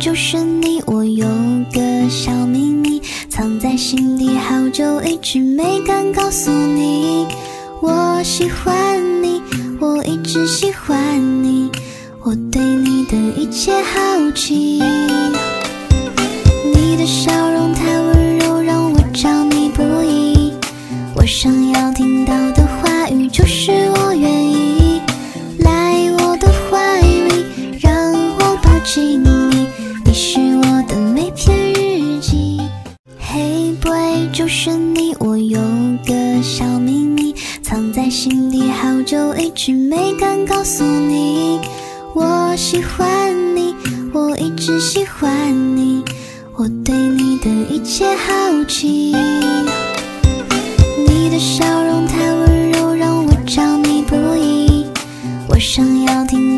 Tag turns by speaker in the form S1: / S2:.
S1: 就是你，我有个小秘密藏在心底好久，一直没敢告诉你。我喜欢你，我一直喜欢你，我对你的一切好奇。你的笑容太温柔，让我着迷不已。我想要听到的话语就是我愿意。来我的怀里，让我抱紧你，你是我的每篇日记。Hey boy， 就是你，我有个小秘密藏在心底好久，一直没敢告诉你。我喜欢你，我一直喜欢你，我对你的一切好奇。你的笑容太温柔，让我着迷不已。我想要听